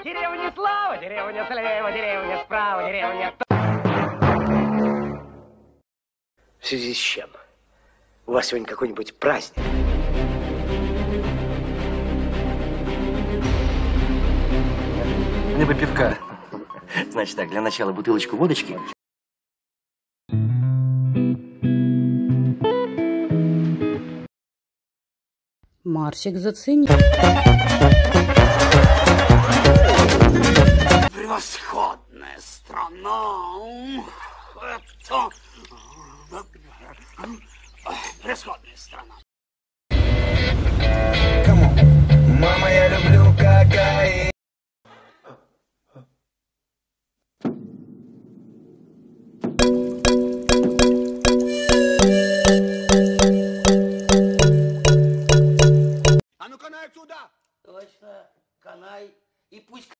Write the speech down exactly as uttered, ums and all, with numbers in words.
деревня слава, деревня слева, деревня справа, деревня... В связи с чем? У вас сегодня какой-нибудь праздник? Мне бы пивка. Значит так, для начала бутылочку водочки. Марсик заценил. Превосходная страна. Это... Превосходная страна. Мама, я люблю кокаин. А ну канай отсюда! Точно, канай. И пусть